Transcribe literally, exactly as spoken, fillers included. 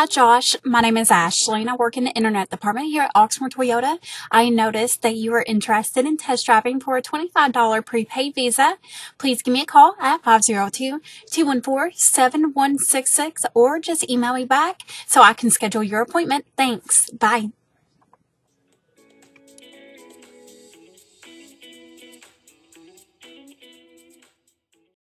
Hi Josh, my name is Ashley and I work in the internet department here at Oxmoor Toyota. I noticed that you were interested in test driving for a twenty-five dollar prepaid visa. Please give me a call at five oh two, two one four, seven one six six or just email me back so I can schedule your appointment. Thanks. Bye.